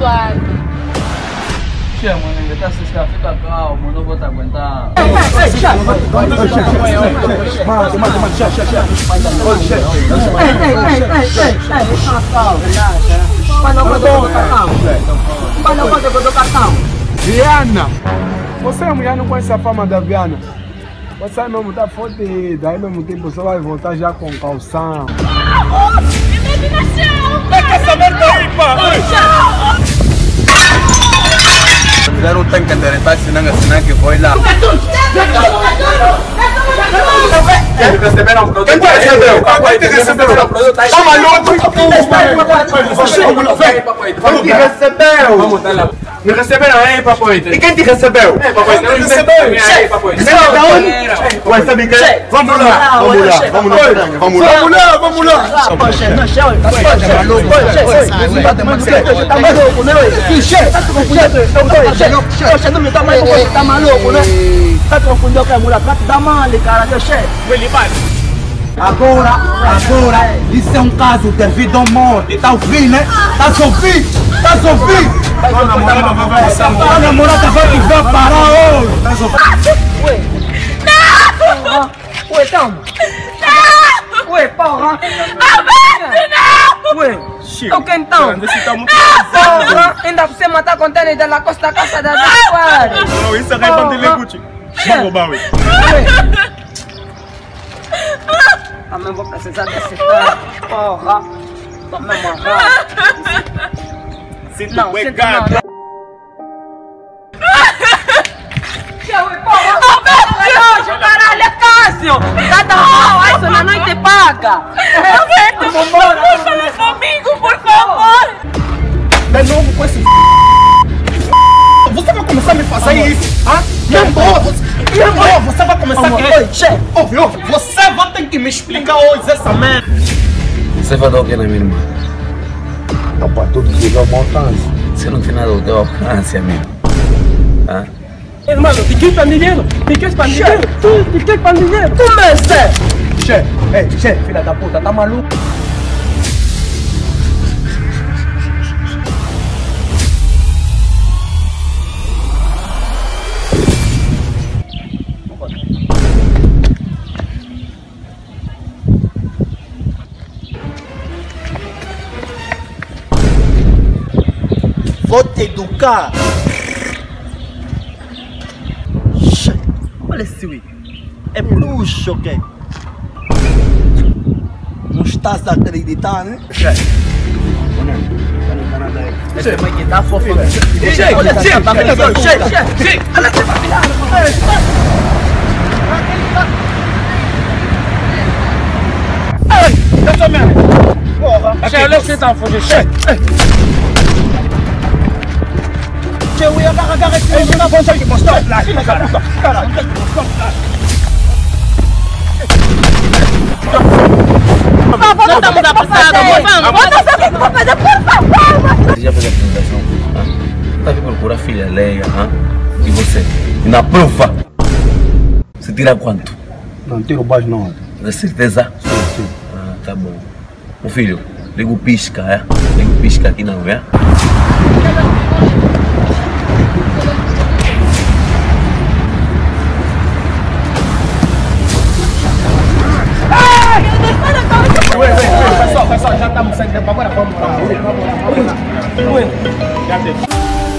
suave. Che, mano, ainda tá assustado, fica calmo, não vou te aguentar. Viana! Você é mulher, não conhece a fama da Viana? Você aí mesmo tá fodida, aí mesmo tempo você vai voltar já com calção. Quer saber daí, pá? Fizeram um tanque de assinar que foi lá. Quem receberam o produto? Quem recebeu? Quem recebeu? Tá maluco? Quem te recebeu? Vamos lá. Me receberam aí, papoita. E quem te recebeu? Papoita, não recebeu aí, papoita. Ué, sabe que? Vamos lá, vamos lá, vamos lá, vamos lá, vamos lá. Tá maluco, né? Tá confundindo, tá maluco, né? Tá confundindo com a mulher, tá dá mal, cara, meu chefe. Agora, isso é um caso de vida ou morte, tá ouvindo, né? Tá ouvindo? Tua namorada vai te ver parar hoje. Ué. Não! Ué, calma. Não! Ué, porra. Não! Ué, o que então? Porra, ainda você matar com tênis da Lacoste da casa da Jaguar. Não, isso é raiva de Leguchi. Vamos, Baui. Também vou precisar desse cara. Porra. Toma amarrar. Sinto o pegado. Caralho, é Cássio! Cada um, isso na noite paga! Roberto, vamos comigo, por favor! De novo com esse você vai começar a me fazer isso? Você vai começar a ouviu? Você vai ter que me explicar hoje essa merda. Você vai dar o que na minha irmã? Opa, tudo que tiver ao alcance. Você não tem nada do teu alcance, amigo. Ah? Hermano, ¿de qué pandillero? ¿De qué pandillero? ¿De qué pandillero? Comece! Che, filha da puta, tá maluco? Vou te educar! Olha esse Wii. É bruxo, ok? Não estás a acreditar, né? Esse vai te dar fofo. Olha, chega! Olha, Olha o que tá fazendo, eu ia agarrar esse homem na voz aqui, mostrar lá, caralho, Vamos dar uma passada, vamos saber o que vou fazer, por favor! Você já fez a apresentação? Tá aqui procurar filha Leia, e você? E na prova? Você tira quanto? Não tiro baixo não. Tem certeza? Sim. Ah, tá bom. Ô filho, liga o pisca, é? Liga o pisca aqui não, é? Pessoal, já estamos saindo, agora vamos lá.